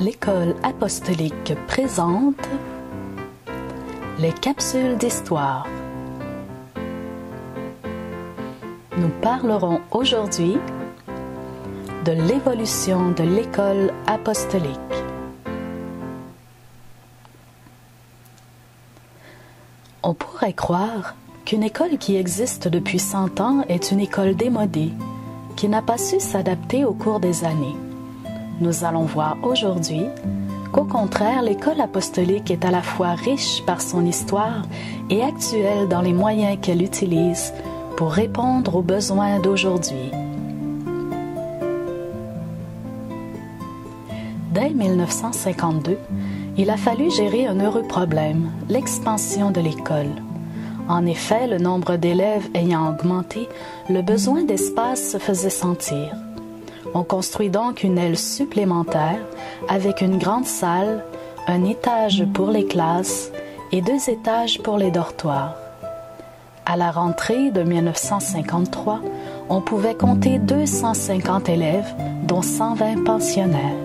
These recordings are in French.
L'École apostolique présente les capsules d'histoire. Nous parlerons aujourd'hui de l'évolution de l'École apostolique. On pourrait croire qu'une école qui existe depuis 100 ans est une école démodée, qui n'a pas su s'adapter au cours des années. Nous allons voir aujourd'hui qu'au contraire, l'école apostolique est à la fois riche par son histoire et actuelle dans les moyens qu'elle utilise pour répondre aux besoins d'aujourd'hui. Dès 1952, il a fallu gérer un heureux problème, l'expansion de l'école. En effet, le nombre d'élèves ayant augmenté, le besoin d'espace se faisait sentir. On construit donc une aile supplémentaire avec une grande salle, un étage pour les classes et 2 étages pour les dortoirs. À la rentrée de 1953, on pouvait compter 250 élèves, dont 120 pensionnaires.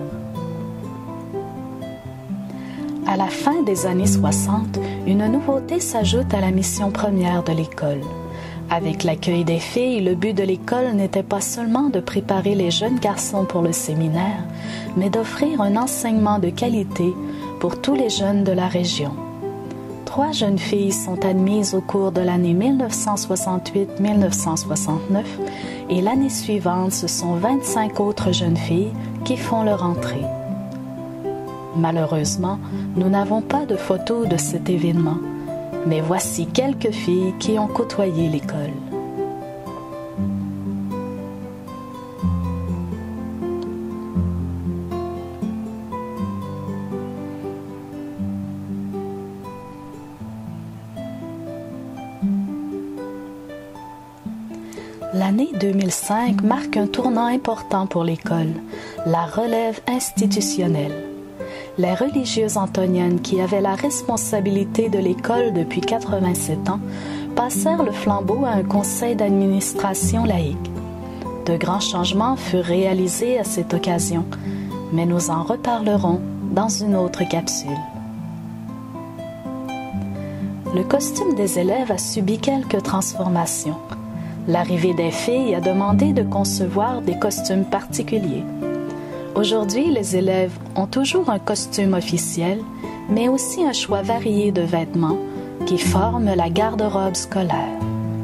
À la fin des années 60, une nouveauté s'ajoute à la mission première de l'école. Avec l'accueil des filles, le but de l'école n'était pas seulement de préparer les jeunes garçons pour le séminaire, mais d'offrir un enseignement de qualité pour tous les jeunes de la région. 3 jeunes filles sont admises au cours de l'année 1968-1969 et l'année suivante, ce sont 25 autres jeunes filles qui font leur entrée. Malheureusement, nous n'avons pas de photos de cet événement, mais voici quelques filles qui ont côtoyé l'école. L'année 2005 marque un tournant important pour l'école, la relève institutionnelle. Les religieuses antoniennes qui avaient la responsabilité de l'école depuis 87 ans passèrent le flambeau à un conseil d'administration laïque. De grands changements furent réalisés à cette occasion, mais nous en reparlerons dans une autre capsule. Le costume des élèves a subi quelques transformations. L'arrivée des filles a demandé de concevoir des costumes particuliers. Aujourd'hui, les élèves ont toujours un costume officiel, mais aussi un choix varié de vêtements qui forment la garde-robe scolaire.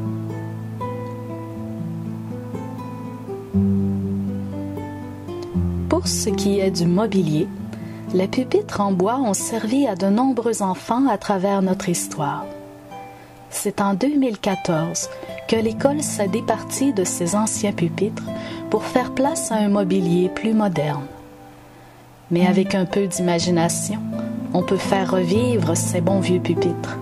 Pour ce qui est du mobilier, les pupitres en bois ont servi à de nombreux enfants à travers notre histoire. C'est en 2014 que l'école s'est départie de ses anciens pupitres pour faire place à un mobilier plus moderne. Mais avec un peu d'imagination, on peut faire revivre ces bons vieux pupitres.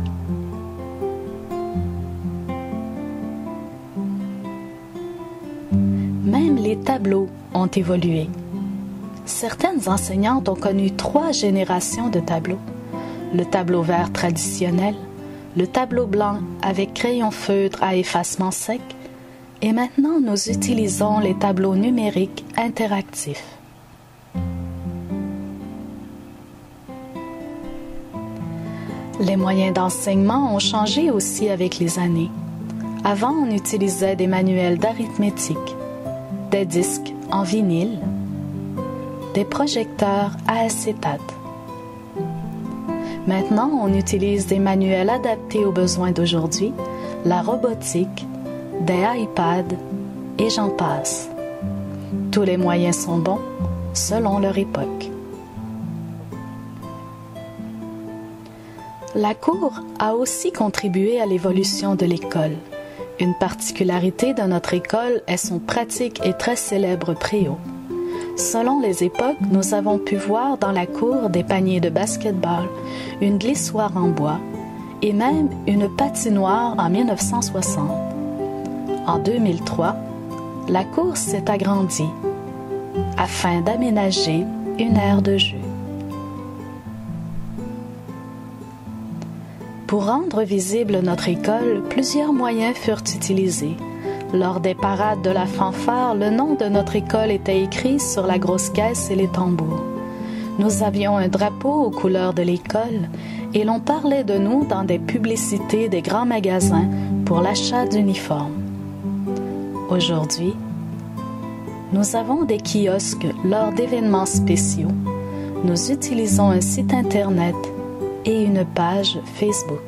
Même les tableaux ont évolué. Certaines enseignantes ont connu 3 générations de tableaux. Le tableau vert traditionnel, le tableau blanc avec crayon feutre à effacement sec, et maintenant nous utilisons les tableaux numériques interactifs. Les moyens d'enseignement ont changé aussi avec les années. Avant, on utilisait des manuels d'arithmétique, des disques en vinyle, des projecteurs à acétate. Maintenant, on utilise des manuels adaptés aux besoins d'aujourd'hui, la robotique, des iPads et j'en passe. Tous les moyens sont bons selon leur époque. La cour a aussi contribué à l'évolution de l'école. Une particularité de notre école est son pratique et très célèbre préau. Selon les époques, nous avons pu voir dans la cour des paniers de basket-ball, une glissoire en bois et même une patinoire en 1960. En 2003, la cour s'est agrandie afin d'aménager une aire de jeu. Pour rendre visible notre école, plusieurs moyens furent utilisés. Lors des parades de la fanfare, le nom de notre école était écrit sur la grosse caisse et les tambours. Nous avions un drapeau aux couleurs de l'école et l'on parlait de nous dans des publicités des grands magasins pour l'achat d'uniformes. Aujourd'hui, nous avons des kiosques lors d'événements spéciaux. Nous utilisons un site Internet et une page Facebook.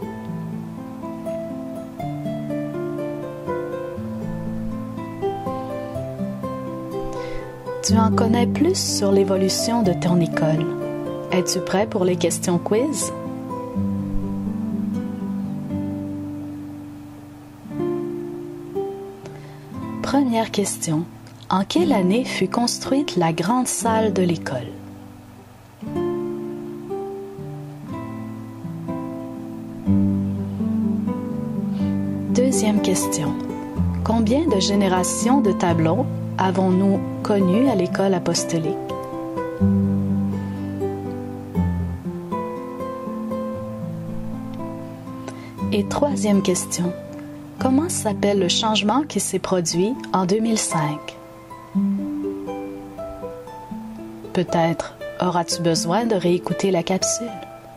Tu en connais plus sur l'évolution de ton école. Es-tu prêt pour les questions quiz? Première question. En quelle année fut construite la grande salle de l'école? Deuxième question. Combien de générations de tableaux avons-nous connus à l'école apostolique? Et troisième question. Comment s'appelle le changement qui s'est produit en 2005? Peut-être auras-tu besoin de réécouter la capsule.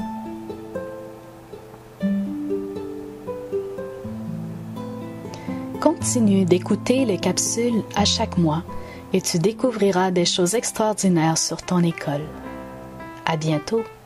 Continue d'écouter les capsules à chaque mois et tu découvriras des choses extraordinaires sur ton école. À bientôt!